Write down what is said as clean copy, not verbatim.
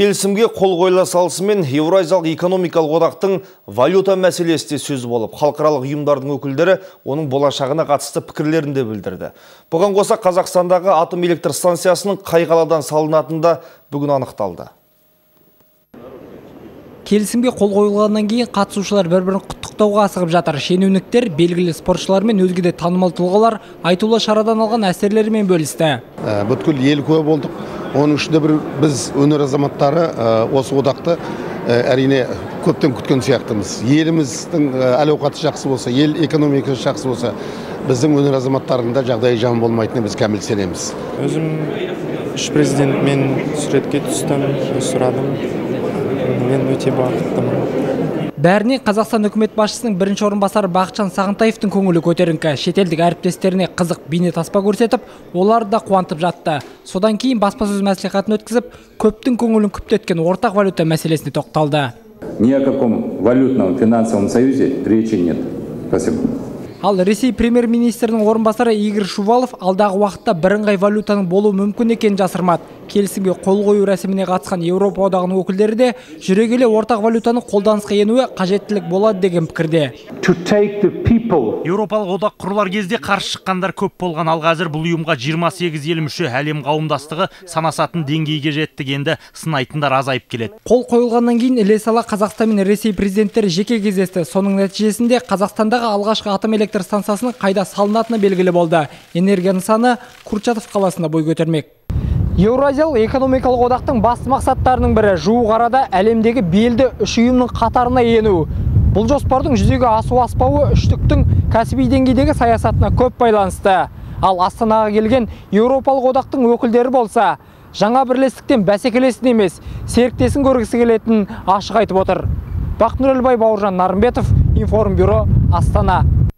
Келісімге қол қойыла салысымен Еуразиялық экономикалық одақтың валюта мәселесі де сөз болып, халықаралық ұйымдардың өкілдері оның болашағына қатысты пікірлерін де білдірді. Бұған қоса Қазақстандағы атом электр станциясының қай қаладан салынатыны да бүгін анықталды. Келісімге қол қойылғаннан кейін қатысушылар бір-бірін құттықтауға асығып жатыр. Шенеуніктер, белгілі спортшылар мен өзге де танымал тұлғалар айтулы шарадан алған әсерлерімен бөлісті. Бүткіл ел куә болдық. Оның ішінде біз өнер азаматтары осы одақты әрине көптен күткен сияқтымыз. Еліміздің әл-ауқаты жақсы болса, ел экономикасы жақсы болса, біздің өнер азаматтарында жағдайы жаман болмайтынына біз кәміл сенеміз. Өзім үш президентмен суретке түстім, сұрадым. Мен өте бақыттымын. Бәріне Қазақстан үкімет басшысының бірінші орынбасары Бақытжан Сағынтаевтың көңілі көтеріңкі. Шетелдік әріптестеріне қызық бейне таспа көрсетіп, олар да қуантып жатты. Содан кейін баспасөз мәслихатын өткізіп, көптің көңілін күптеткен ортақ валюта мәселесіне тоқталды. Ни о каком валютном финансовом союзе речи нет. Спасибо. Ал Ресей премьер-министрінің орынбасары Игорь Шувалов алдағы уақытта бірыңғай валютаның болуы мүмкін екенін жасырмады. Келісімге қол қою рәсіміне қатысқан Еуропа одағының өкілдері де жүре келе ортақ валютаның қолданысқа енуі қажеттілік болады деген пікірде. Еуропалық одақ құрылар кезде қарсы шыққандар көп болған, ал қазір бұл ұйымға 28 ел мүше, әлем қауымдастығы санасатын деңгейге жетті, енді сынайтындар азайып келеді. Қол қойылғаннан кейін іле сала Қазақстан мен Ресей президенттері жеке кездесті. Соның нәтижесінде Қазақстандағы алғашқы атом электр станциясының қайда салынатыны белгілі болды. Энергия нысаны Курчатов қаласында бой көтермек. Еуразиялық экономикалық одақтың басты мақсаттарының бірі жуық арада әлемдегі белді үш ұйымның қатарына ену. Бұл жоспардың жүзеге аспауы үштіктің кәсіби деңгейдегі саясатына көп байланысты. Ал Астанаға келген Еуропалық одақтың өкілдері болса, жаңа бірлестіктен бәсекелесін емес, серіктесін көргісі келетінін ашық айтып отыр. Бақытнұр Әлбай, Бауыржан Нарымбетов, Информбюро, Астана.